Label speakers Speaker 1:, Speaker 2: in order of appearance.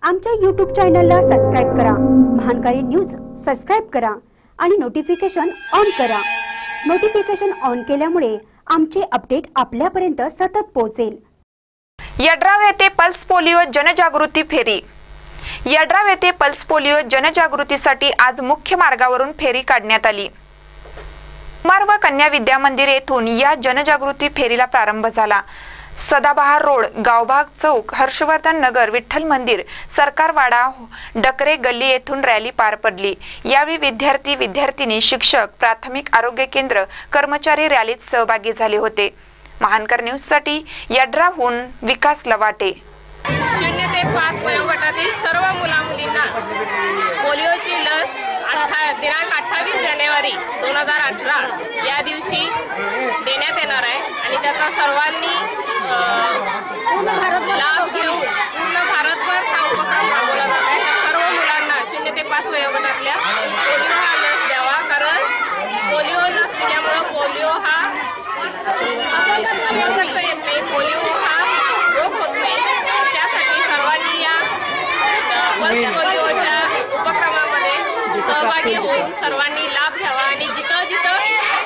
Speaker 1: आमच्या YouTube चॅनलला subscribe करा, महानकारी न्यूज सबस्क्राइब करा आणि नोटिफिकेशन ऑन करा। नोटिफिकेशन ऑन केल्यामुळे आमचे अपडेट आपल्यापर्यंत सतत पोहोचेल।
Speaker 2: यड्राव येथे पल्स पोलिओ जनजागृती फेरी। यड्राव येथे पल्स पोलिओ जनजागृतीसाठी आज मुख्य मार्गावरून फेरी काढण्यात आली। कुमार व कन्या विद्या मंदिर येथून या जनजागृती फेरीला प्रारंभ झाला। सदाबहार रोड, गावबाग चौक, हर्षवर्धन नगर, विठ्ठल मंदिर, सरकारवाडा, डकरे गल्ली येथून रॅली पार पडली। यावेळी विद्यार्थी, विद्यार्थिनी, शिक्षक, प्राथमिक आरोग्य केंद्र, कर्मचारी रॅलीत सहभागी झाले होते। महानकर न्यूज साठी यड्रावहून विकास लवाटे।
Speaker 3: 0 ते 5 वयोगटातील सर्व मुला-मुलींना पोलिओची लस दिनांक 28 जानेवारी 2018 या दिवशी देण्यात येणार आहे आणि त्याचा सर्वांनी लाभ घेऊन पूर्ण भारतभर हा उपक्रम राबवला जात आहे। सर्व मुलांना 0 ते 5 वयोगटातल्या पोलिओ हा लस द्यावा, कारण पोलिओ लस दिल्यामुळे पोलिओ हा पोलिओ हा रोग होत नाही। त्यासाठी सर्वांनी या पल्स पोलिओच्या उपक्रमामध्ये सहभागी होऊन सर्वांनी लाभ घ्यावा आणि जिथं जिथं